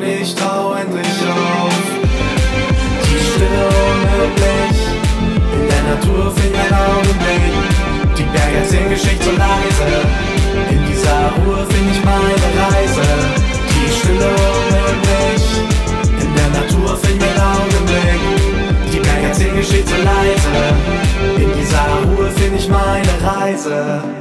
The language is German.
und ich trau endlich auf. Die Stille unmöglich, in der Natur fehlt ein Augenblick. Die Berge erzählen Geschichte so leise, in dieser Ruhe find ich meine Reise. Die Stille unmöglich, in der Natur fehlt ein Augenblick. Die Berge erzählen Geschichte so leise, in dieser Ruhe find ich meine Reise.